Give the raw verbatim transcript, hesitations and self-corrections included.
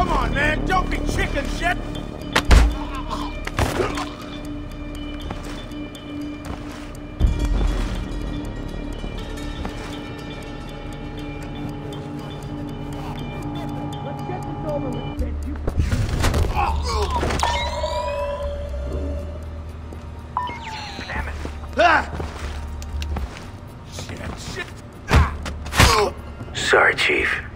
Come on, man, don't be chicken shit! Let's get this over with, kid. You... Damn it! Ah! Shit, shit! Ah! Sorry, Chief.